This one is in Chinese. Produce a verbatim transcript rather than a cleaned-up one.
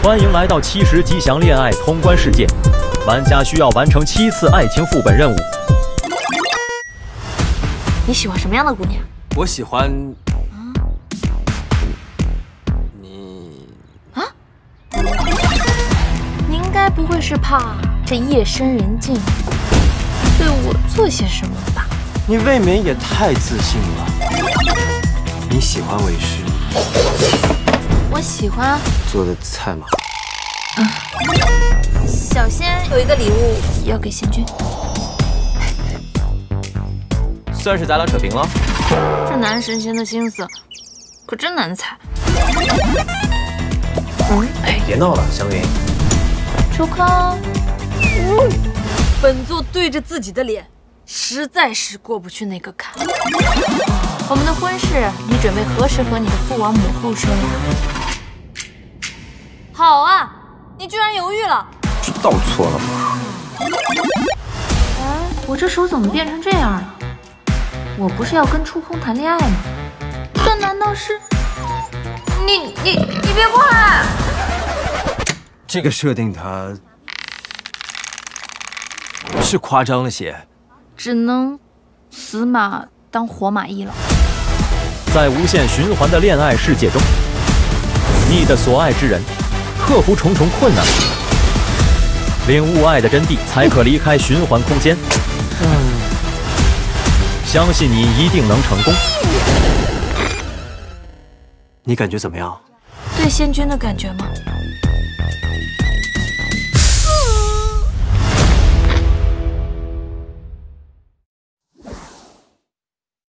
欢迎来到七十吉祥恋爱通关世界，玩家需要完成七次爱情副本任务。 你喜欢什么样的姑娘？ 我喜欢。啊、你啊？你应该不会是怕这夜深人静对我做些什么吧？ 你未免也太自信了。你喜欢为师？ 我喜欢做的菜吗？ 嗯。小仙有一个礼物要给贤君。 算是咱俩扯平了。 这男神仙的心思可真难猜。嗯， 哎，别闹了，湘云。 周康，嗯，本座对着自己的脸，实在是过不去那个坎。我们的婚事，你准备何时和你的父王母后说呀？好啊，你居然犹豫了。 知道错了吗？ 哎，我这手怎么变成这样了？ 我不是要跟初空谈恋爱吗？这难道是……你你你别过来！ 这个设定它是夸张了些， 只能死马当活马医了。 在无限循环的恋爱世界中，你的所爱之人克服重重困难，领悟爱的真谛，才可离开循环空间。嗯。 相信你一定能成功。 你感觉怎么样？ 对仙君的感觉吗？